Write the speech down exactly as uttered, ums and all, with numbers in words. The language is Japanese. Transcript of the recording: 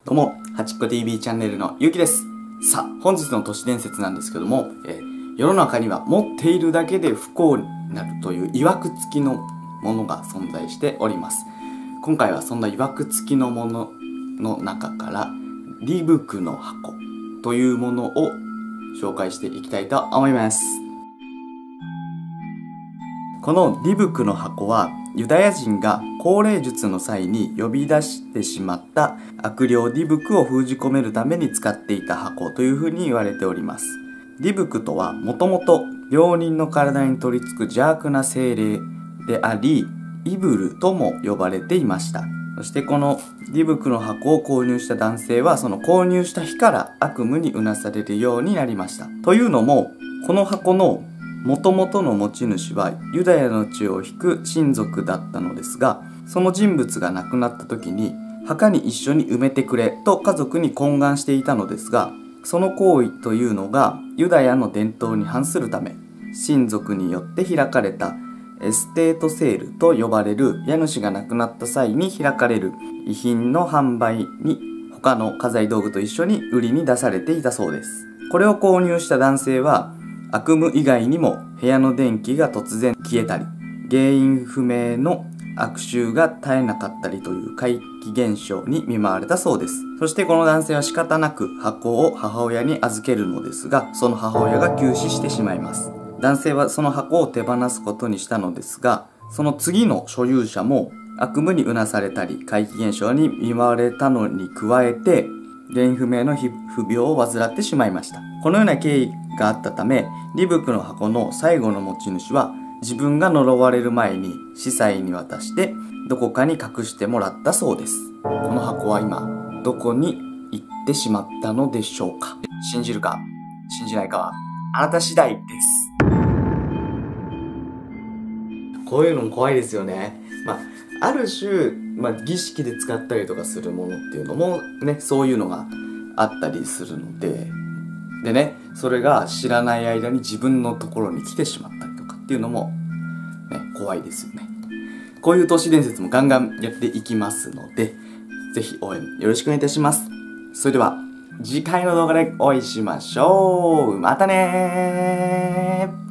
どうも、はちっこ ティーブイ チャンネルのゆうきです。さあ、本日の都市伝説なんですけども、えー、世の中には持っているだけで不幸になるという曰く付きのものが存在しております。今回はそんな曰く付きのものの中から、利福の箱というものを紹介していきたいと思います。この利福の箱はユダヤ人が降霊術の際に呼び出してしまった悪霊利福を封じ込めるために使っていた箱というふうに言われております。利福とはもともと病人の体に取り付く邪悪な精霊であり、イブルとも呼ばれていました。そしてこの利福の箱を購入した男性はその購入した日から悪夢にうなされるようになりました。というのも、この箱の元々の持ち主はユダヤの血を引く親族だったのですが、その人物が亡くなった時に墓に一緒に埋めてくれと家族に懇願していたのですが、その行為というのがユダヤの伝統に反するため、親族によって開かれたエステートセールと呼ばれる家主が亡くなった際に開かれる遺品の販売に他の家財道具と一緒に売りに出されていたそうです。これを購入した男性は悪夢以外にも部屋の電気が突然消えたり、原因不明の悪臭が絶えなかったりという怪奇現象に見舞われたそうです。そしてこの男性は仕方なく箱を母親に預けるのですが、その母親が急死してしまいます。男性はその箱を手放すことにしたのですが、その次の所有者も悪夢にうなされたり怪奇現象に見舞われたのに加えて、原因不明の不病を患ってしまいました。このような経緯があったため、利福の箱の最後の持ち主は自分が呪われる前に司祭に渡してどこかに隠してもらったそうです。この箱は今どこに行ってしまったのでしょうか。信じるか信じないかはあなた次第です。こういうのも怖いですよね。まあ、ある種、まあ、儀式で使ったりとかするものっていうのもね、そういうのがあったりするので、でね、それが知らない間に自分のところに来てしまったりとかっていうのも、ね、怖いですよね。こういう都市伝説もガンガンやっていきますので、ぜひ応援よろしくお願いいたします。それでは、次回の動画でお会いしましょう。またねー。